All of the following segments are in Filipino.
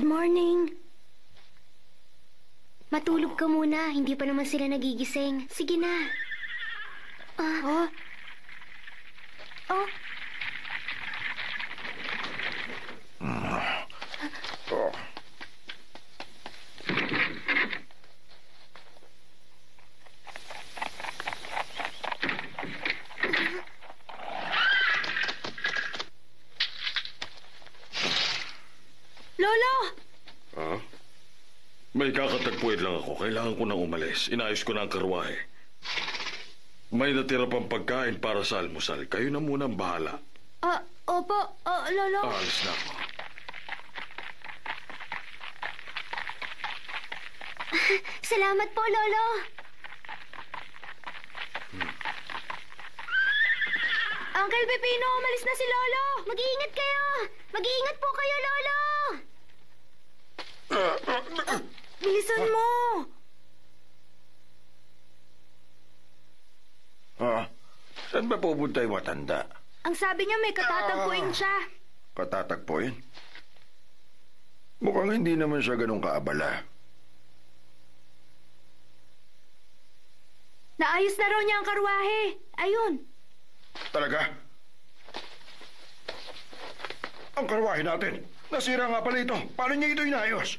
Good morning. Matulog ka muna. Hindi pa naman sila nagigising. Sige na. Oh. Lolo! Ha? May kakatagpuin lang ako. Kailangan ko nang umalis. Inayos ko na ang karwahe. May natira pang pagkain para sa almusal. Kayo na muna ang bahala. Opo, Lolo. Alis na ako. Salamat po, Lolo. Uncle Pepino, umalis na si Lolo. Mag-iingat kayo. Mag-iingat po kayo, Lolo. Bilisan mo. Saan ba pupunta yung matanda? Ang sabi niya may katatagpuin siya. Katatagpuin? Mukhang hindi naman siya ganun kaabala. Naayos na raw niya ang karwahe. Ayun. Talaga? Ang karwahe natin. Nasira nga pala ito. Paano niya ito inayos?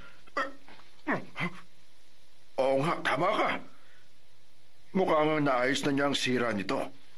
Oo nga, tama ka. Mukhang naayos na niya ang sira nito.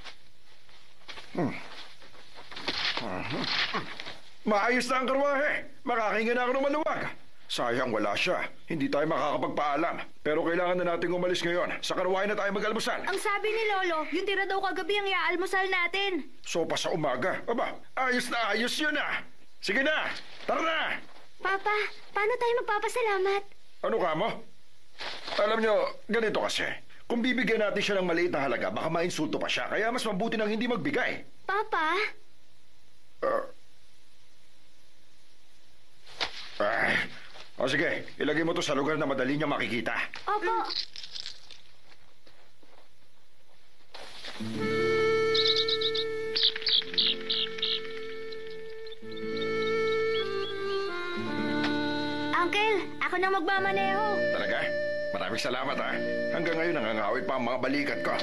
Maayos na ang karwahe. Makakahinga na ako ng maluwag. Sayang wala siya. Hindi tayo makakapagpaalam. Pero kailangan na nating umalis ngayon. Sa karwahe na tayo mag-almusal. Ang sabi ni Lolo, yung tira daw kagabi ang iaalmusal natin. Sopa sa umaga. Aba, ayos na ayos yun ah. Sige na, tara na. Papa, paano tayo magpapasalamat? Ano ka mo? Alam nyo, ganito kasi. Kung bibigyan natin siya ng maliit na halaga, baka mainsulto pa siya. Kaya mas mabuti nang hindi magbigay. Papa? O sige, ilagay mo to sa lugar na madali niya makikita. Opo. Uncle, ako na magmamaneho. Talaga? Maraming salamat ha. Hanggang ngayon nangangawit pa ang mga balikat ko.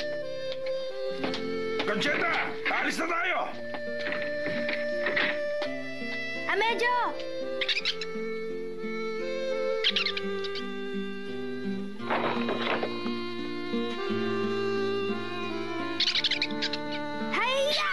Concheta! Alis na tayo! Amedyo! Hayya!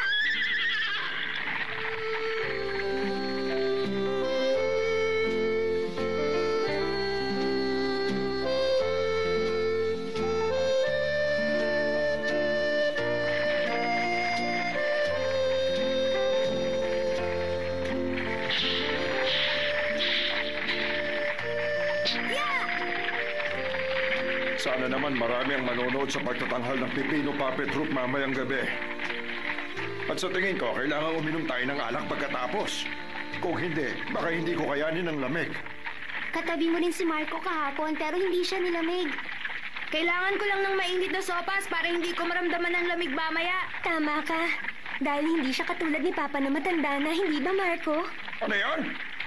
Sana naman marami ang manonood sa pagtatanghal ng Pipino Puppet Troupe mamayang gabi. At sa tingin ko, kailangan uminom tayo ng alak pagkatapos. Kung hindi, baka hindi ko kayanin ng lamig. Katabi mo rin si Marco kahapon pero hindi siya nilamig. Kailangan ko lang ng mainit na sopas para hindi ko maramdaman ng lamig mamaya. Tama ka. Dahil hindi siya katulad ni Papa na matanda na, hindi ba, Marco? Ano yan?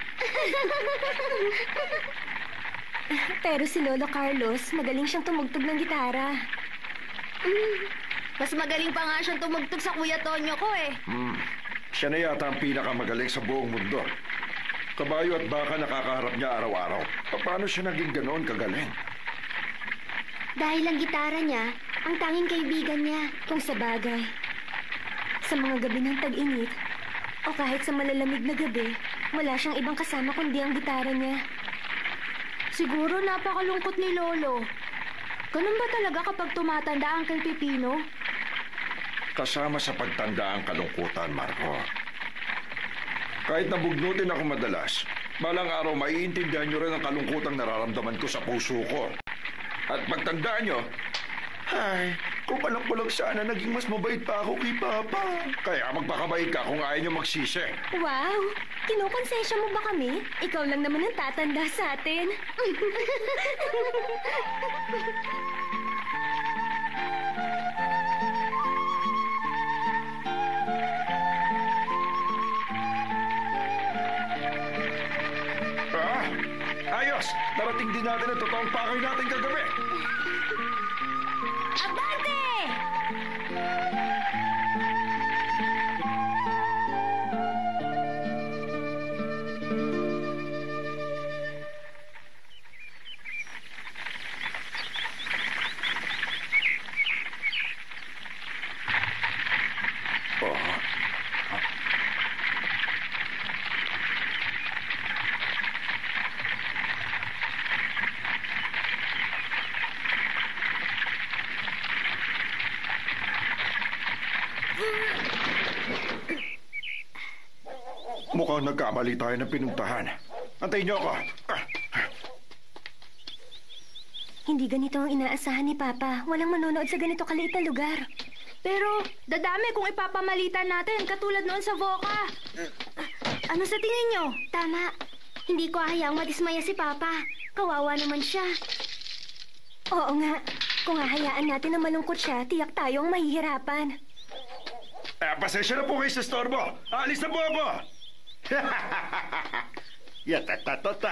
Pero si Lolo Carlos, magaling siyang tumugtog ng gitara. Mas magaling pa nga siyang tumugtog sa Kuya Tonyo ko eh. Siya na yata ang pinakamagaling sa buong mundo. Kabayo at baka nakakaharap niya araw-araw. Paano siya naging ganoon kagaling? Dahil ang gitara niya, ang tanging kaibigan niya. Kung sa bagay. Sa mga gabi ng tag-init, o kahit sa malalamig na gabi, wala siyang ibang kasama kundi ang gitara niya. Siguro napakalungkot ni Lolo. Ganun ba talaga kapag tumatanda ang Uncle Pepino? Kasama sa pagtanda ang kalungkutan, Marco. Kahit nabugnutin ako madalas, balang araw maiintindihan niyo rin ang kalungkutang nararamdaman ko sa puso ko. At pagtandaan niyo, ay, kung alam ko lang sana naging mas mabait pa ako kay Papa. Kaya magpakabait ka kung ayaw niyo magsisi. Wow! Kinukonsensya mo ba kami? Ikaw lang naman ang tatanda sa atin. narating din natin ang totoong pakay natin kagabi. Abante! Mukhang nagkamali tayo ng pinuntahan. Antayin niyo ako. Hindi ganito ang inaasahan ni Papa. Walang manonood sa ganito kaliit na lugar. Pero, dadami kung ipapamalitan natin, katulad noon sa Voca. Ano sa tingin nyo? Tama. Hindi ko hayaang madismaya si Papa. Kawawa naman siya. Oo nga. Kung hahayaan natin na malungkot siya, tiyak tayong mahihirapan. Pasensya na po kayo sa storbo. Alis na po ako. Yatatatata.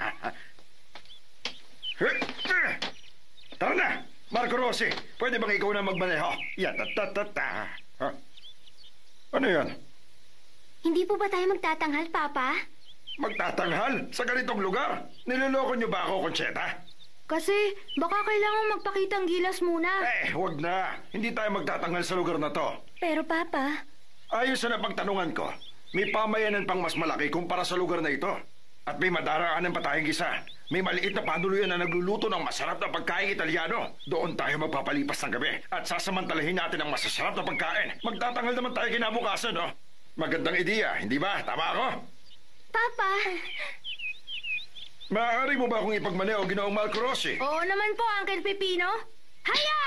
Tara na, Marco Rossi. Pwede bang ikaw na magmaneho? Yatatatata. Ano yan? Hindi po ba tayo magtatanghal, Papa? Magtatanghal? Sa ganitong lugar? Niloloko niyo ba ako, Concheta? Kasi, baka kailangan magpakitang gilas muna. Huwag na. Hindi tayo magtatanghal sa lugar na to. Pero, Papa... Ayos na pagtanungan ko. May pamayanan pang mas malaki kumpara sa lugar na ito. At may madaraanan pa tayong isa. May maliit na panuluyan na nagluluto ng masarap na pagkain Italiano. Doon tayo magpapalipas ng gabi. At sasamantalahin natin ang masasarap na pagkain. Magtatanghal naman tayo kinabukasan, no? Magandang ideya, hindi ba? Tama ako? Papa! Maaari mo ba akong ipagmaneho, Ginoong Marco Rossi? Oo naman po, Uncle Pepino. Haya!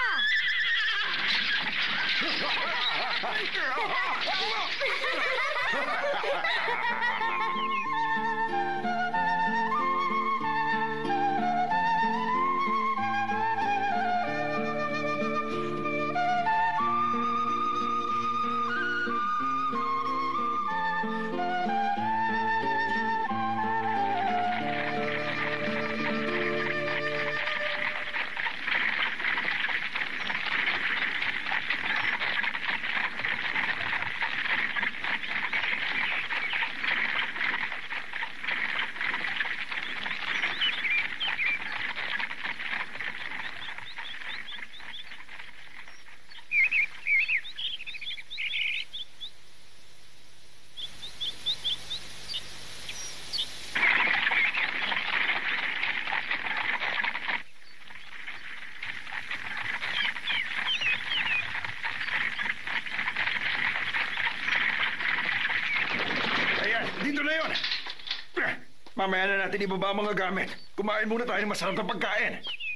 Dito na yun! Mamaya na natin ibaba ang mga gamit. Kumain muna tayo ng masarap na pagkain.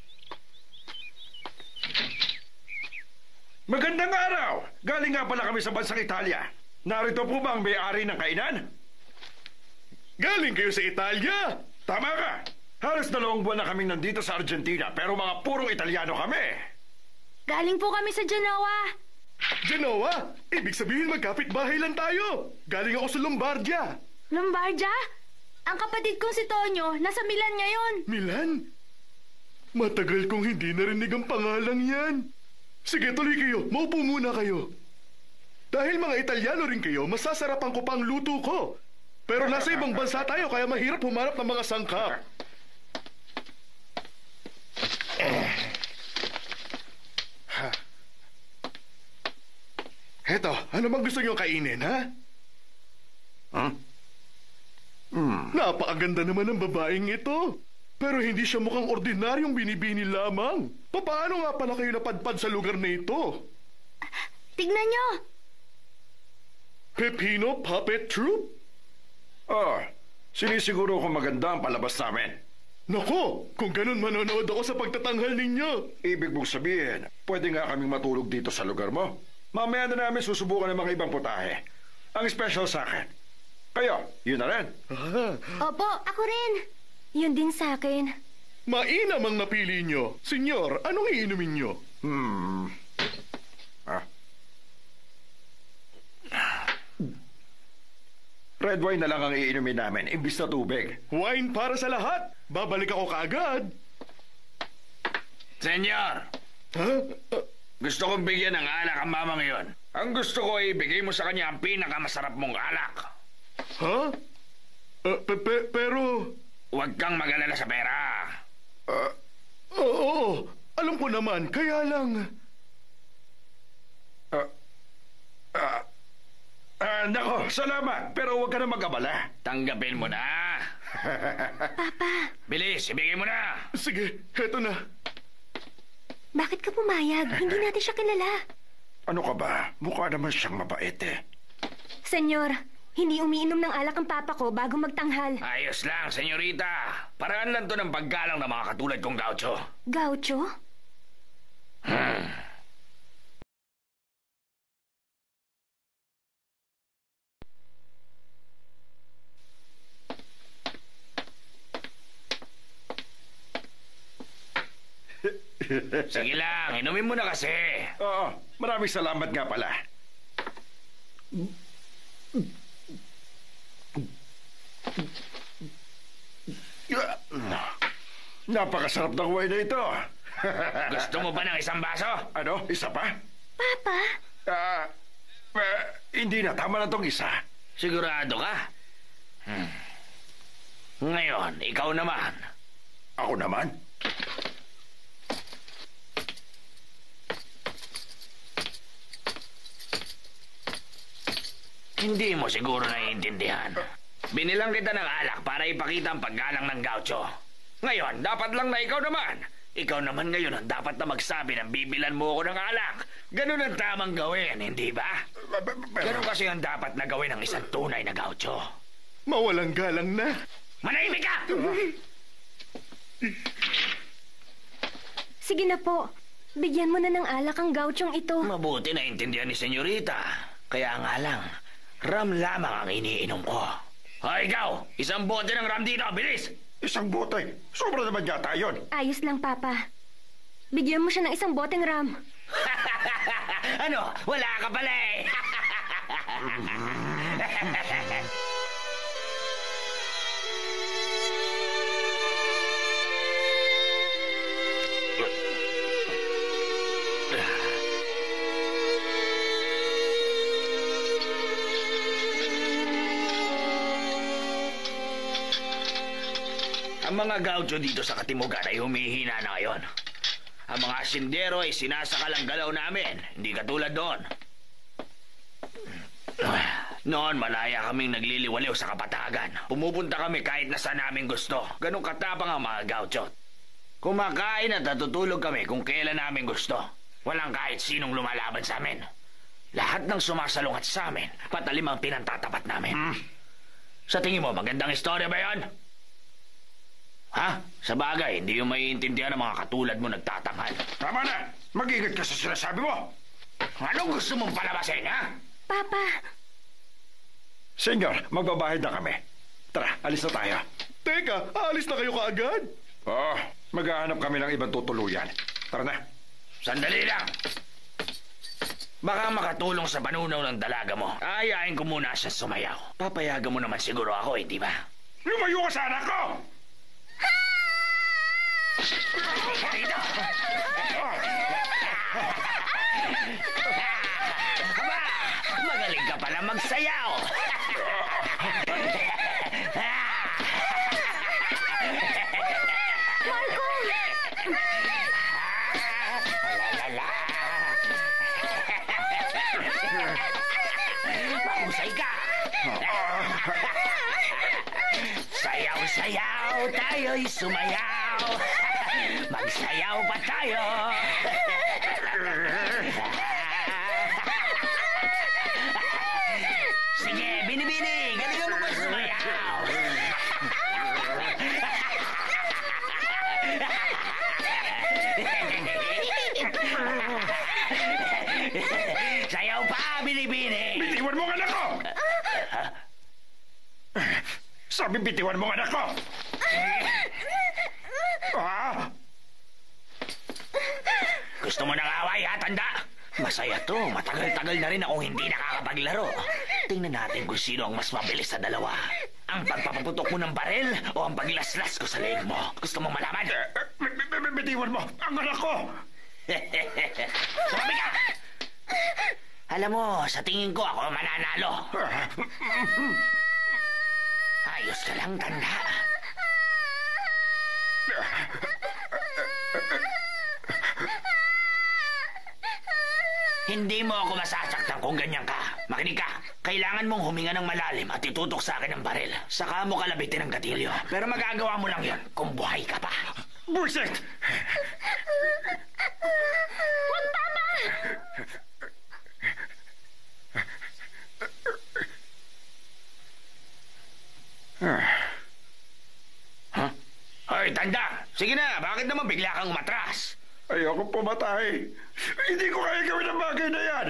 Magandang araw! Galing nga pala kami sa bansang Italia. Narito po ba ang may-ari ng kainan? Galing kayo sa Italia? Tama ka! Halos 2 buwan na kaming nandito sa Argentina, pero mga purong Italiano kami. Galing po kami sa Genoa. Genoa? Ibig sabihin magkapit-bahay lang tayo. Galing ako sa Lombardia. Lombardia? Ang kapatid kong si Tonyo, nasa Milan ngayon. Milan? Matagal kong hindi narinig ang pangalang yan. Sige, tuloy kayo. Maupo muna kayo. Dahil mga Italiano rin kayo, masasarapan ko pang luto ko. Pero nasa ibang bansa tayo, kaya mahirap humarap ng mga sangkap. Heto, ano bang gusto niyong kainin, ha? Napakaganda naman ng babaeng ito. Pero hindi siya mukhang ordinaryong binibini lamang. Paano nga pala kayo napadpad sa lugar na ito? Tignan nyo. Pepino Puppet Troupe? Sinisiguro ko maganda ang palabas namin. Nako, kung ganun manonood ako sa pagtatanghal ninyo. Ibig mong sabihin, pwede nga kaming matulog dito sa lugar mo. Mamaya na namin susubukan ng mga ibang putahe. Ang special sa akin. Kayo, yun na rin. Opo, Ako rin. Yun din sa akin. Mainam ang napili nyo. Senyor, anong iinumin nyo? Red wine na lang ang iinumin namin, imbis na tubig. Wine para sa lahat. Babalik ako kaagad. Senyor, Ha? gusto kong bigyan ng alak ang mama ngayon. Ang gusto ko ay ibigay mo sa kanya ang pinakamasarap mong alak. Ha? Pero... Huwag kang mag-alala sa pera. Oo, alam ko naman. Kaya lang... Nako, salamat. Pero huwag ka na mag-abala. Tanggapin mo na. Papa, Bilis, ibigay mo na. Sige, heto na. bakit ka pumayag? Hindi natin siya kilala. Ano ka ba? Mukha naman siyang mabait eh. Senyor, hindi umiinom ng alak ang papa ko bago magtanghal. Ayos lang, senyorita. Paraan lang to ng paggalang ng mga katulad kong gaucho. Gaucho? Sige lang, inumin mo na kasi. Oo, maraming salamat nga pala. Napakasarap ng wine na ito. Gusto mo ba ng isang baso? Ano? Isa pa? Papa? Hindi na. Tama na tong isa. Sigurado ka? Ngayon, ikaw naman. Ako naman? Hindi mo siguro naiintindihan. Binilang kita ng alak para ipakita ang paggalang ng gaucho. Ngayon, dapat lang na ikaw naman. Ikaw naman ngayon ang dapat na magsabi ng bibilan mo ako ng alak. Ganun ang tamang gawin, hindi ba? Ganun kasi ang dapat na gawin ng isang tunay na gaucho. Mawalang galang na. Manahimik ka! Sige na po. Bigyan mo na ng alak ang gauchong ito. Mabuti na intindihan ni senyorita. Kaya nga lang, ram lamang ang iniinom ko. Hoy, ikaw! Isang bote ng ram dito, bilis! Isang bote. Sobra naman yata yun. Ayos lang, Papa. Bigyan mo siya ng isang boteng ram. Ano? Wala ka pala eh! Ang mga gaucho dito sa Katimugan ay humihina na ngayon. Ang mga asindero ay sinasakal ang galaw namin, hindi katulad doon. Noon, malaya kaming nagliliwaliw sa kapatagan. Pumupunta kami kahit na saan namin gusto. Ganong katapang ang mga gaucho. Kumakain at natutulog kami kung kailan namin gusto. Walang kahit sinong lumalaban sa amin. Lahat ng sumasalungat sa amin, patalim ang pinantatapat namin. Sa tingin mo, magandang istorya ba yan? Ha? Sa bagay, hindi yung maiintindihan ng mga katulad mo nagtatanghal. Tama na. Mag-ingat ka sa sinasabi mo. Anong gusto mong palabasin, ha? Papa, Senyor, magbabahid na kami. Tara, alis na tayo. Teka, aalis na kayo kaagad? Oo, maghahanap kami ng ibang tutuluyan. Tara na. Sandali lang. Baka makatulong sa panunaw ng dalaga mo. Ayain ko muna siya sumayaw. Papayagan mo naman siguro ako, hindi ba? Lumayo ka sa anak ko! Dito! Aba! Magaling ka pala magsayaw! Mahusay ka! Sayaw-sayaw, tayo'y sumayaw! Magsayaw pa tayo! Sige, binibini! Galingan mo ba sumayaw? Sayaw pa, binibini! Bitiwan mo ang anak ko! Sabi, bitiwan mo ang anak ko! Gusto mo ng away, ha, tanda? Masaya to. Matagal-tagal na rin akong hindi nakakapaglaro. Tingnan natin kung sino ang mas mabilis sa dalawa. Ang pagpapaputok mo ng baril o ang paglaslas ko sa leeg mo. Gusto mong malaman? Bitiwan mo ang anak ko! Sumabi ka! Alam mo, sa tingin ko ako ang mananalo. Ayos ka lang, tanda. Hindi mo ako masasaktan kung ganyan ka. Makinig ka. Kailangan mong huminga ng malalim at itutok sa akin ng baril. Saka mo kalabitin ng gatilyo. Pero magagawa mo lang yon kung buhay ka pa. Bullshit! Huwag, Papa! Huh? Hoy, tanda! Sige na, bakit naman bigla kang matras? Ayoko pumatay. Hindi ko kaya gawin ang bagay na yan.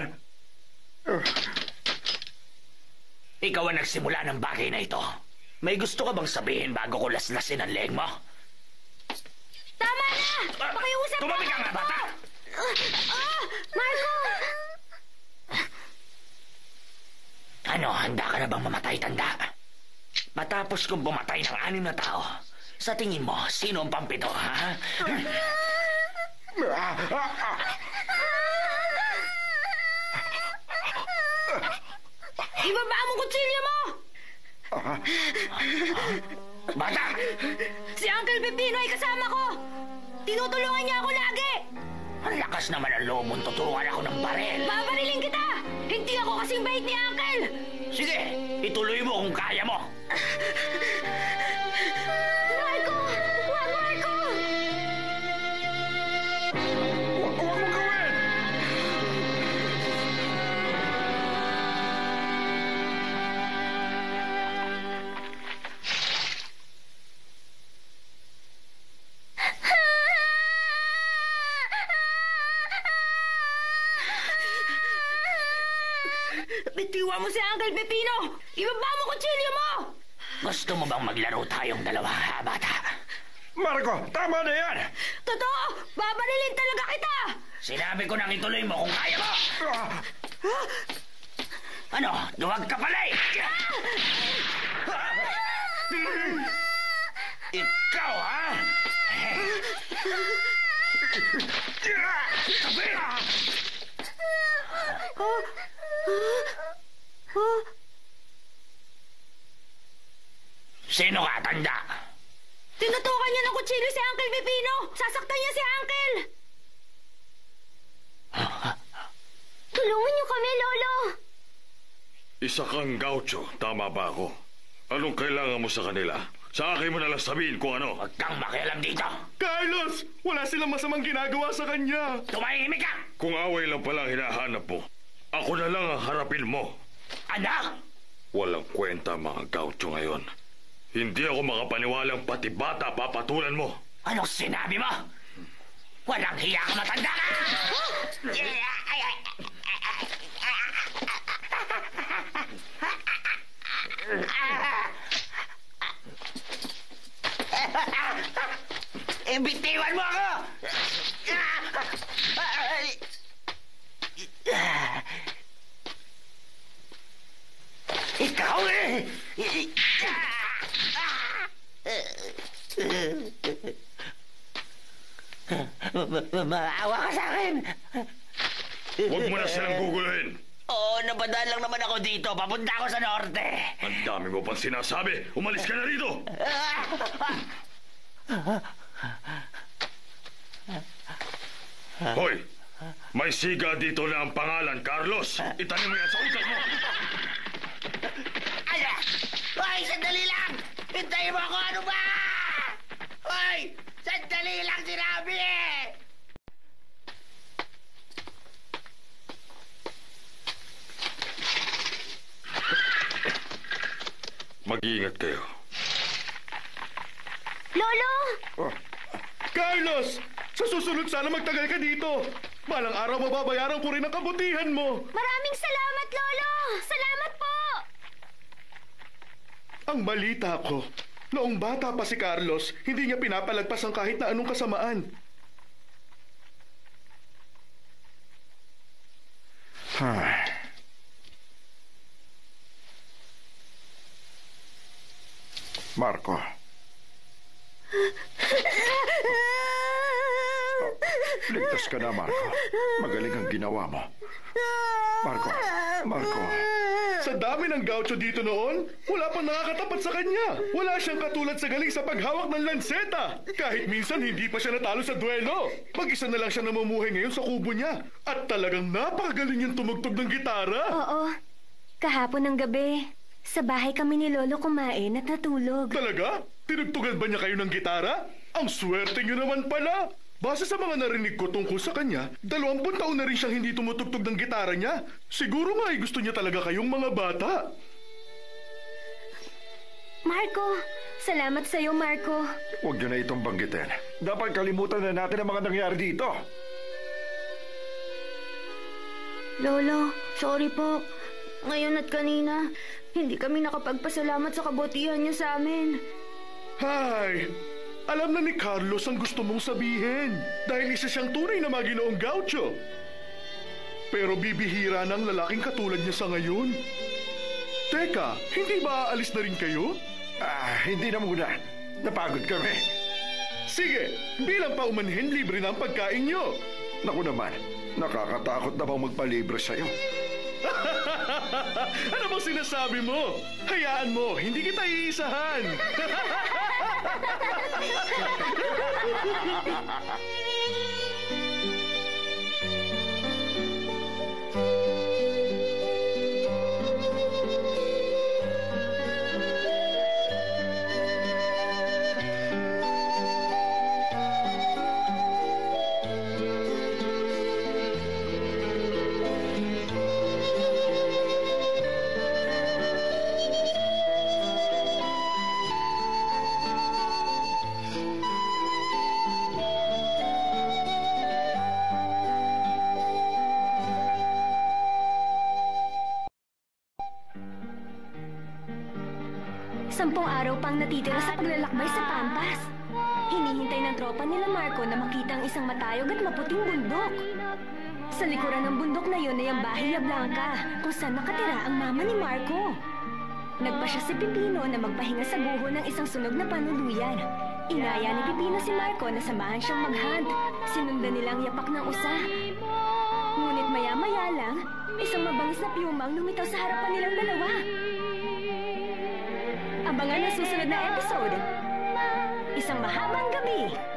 Ikaw ang nagsimula ng bagay na ito. May gusto ka bang sabihin bago ko laslasin ang leeg mo? Tama na! Pakiusap Tumabi ka nga, bata! Marco! Ano, handa ka na bang mamatay, tanda? Matapos kong bumatay ng 6 na tao, sa tingin mo, sino ang pampito, ha? Ibaba mo kutsilyo mo! Bata! Si Uncle Pepino ay kasama ko! Tinutulungan niya ako lagi! Ang lakas naman ang loob mong tuturuan ako ng baril. Babariling kita! Hindi ako kasing bait ni Uncle! Sige, ituloy mo kung kaya mo. Marco! Huwag, Marco! Huwag mo gawin! Bitiwan mo si Uncle Pepino! Ibaba mo kutsilyo mo! Gusto mo bang maglaro tayong dalawa, ha, bata? Marco, tama na yan! Totoo! Babarilin talaga kita! Sinabi ko nang ituloy mo kung kaya mo. Ano, duwag ka pala eh! Ikaw, ha? Sino ka, tanda? Tinutukan niya ng kutsilyo si Uncle Pepino! Sasaktan niya si Uncle! Tulungan niyo kami, Lolo! Isa kang gaucho, tama ba ako? Anong kailangan mo sa kanila? Sa akin mo nalang sabihin kung ano. Huwag kang makialam dito. Carlos! Wala silang masamang ginagawa sa kanya. Tumahimik ka! Kung away lang palang hinahanap mo, ako na lang ang harapin mo. Anak! Walang kwenta mga gaucho ngayon. Hindi ako makapaniwalang pati bata papatulan mo. Anong sinabi mo? Walang hiya ka, matanda ka! Bitiwan mo ako! Ikaw eh! Maawa ka sa akin! Huwag mo na silang guguluhin. Oo, napadaan lang naman ako dito. Papunta ako sa norte. Ang dami mo pang sinasabi. Umalis ka na rito. Hoy! May siga dito na ang pangalan, Carlos. Itanim mo yan sa utak mo. Ay! Hoy, sandali lang! Hintayin mo ako, ano ba? Hoy! Sandali lang sinabi eh! Mag-iingat kayo. Lolo! Carlos! Sa susunod sana magtagal ka dito. Balang araw mababayaran ko rin ang kabutihan mo. Maraming salamat, Lolo! Salamat po! Ang balita ko, noong bata pa si Carlos, hindi niya pinapalagpas ang kahit na anong kasamaan. Marco. Ligtas ka na, Marco. Magaling ang ginawa mo. Marco. Marco. Sa dami ng gaucho dito noon, wala pang nakakatapat sa kanya. Wala siyang katulad sa galing sa paghawak ng lanseta. Kahit minsan hindi pa siya natalo sa duelo. Mag-isa na lang siya namumuhay ngayon sa kubo niya. At talagang napakagaling niyang tumugtog ng gitara. Oo. Kahapon ng gabi, sa bahay kami ni Lolo kumain at natulog. Talaga? Tinugtugan ba niya kayo ng gitara? Ang swerte niyo naman pala. Base sa mga narinig ko tungkol sa kanya, 20 taon na rin siyang hindi tumutugtog ng gitara niya. Siguro nga ay gusto niya talaga kayong mga bata. Marco! Salamat sa'yo, Marco. Huwag niyo na itong banggitin. Dapat kalimutan na natin ang mga nangyari dito. Lolo, sorry po. Ngayon at kanina, hindi kami nakapagpasalamat sa kabutihan niyo sa amin. Hay! Alam na ni Carlos ang gusto mong sabihin dahil isa siyang tunay na maginoong gaucho. Pero bibihira ng lalaking katulad niya sa ngayon. Teka, hindi ba aalis na rin kayo? Hindi na muna. Napagod kami. Sige, bilang paumanhin, libre na ang pagkain niyo. Naku naman, nakakatakot na bang magpalibre sa'yo? Ano bang sinasabi mo? Hayaan mo, hindi kita iisahan. Sampung araw pang natitira sa paglalakbay sa Pampas. Hinihintay ng tropa nila Marco na makita ang isang matayog at maputing bundok. Sa likuran ng bundok na yun ay ang Bahia Blanca, kung saan nakatira ang mama ni Marco. Nagpa siya si Pipino na magpahinga sa buho ng isang sunog na panuluyan. Inaya ni Pipino si Marco na samahan siyang mag-hunt. Sinundan nilang yapak ng usa. Ngunit maya-maya lang, isang mabangis na piyumang lumitaw sa harapan nilang dalawa. Abangan ang susunod na episode. Isang mahabang gabi.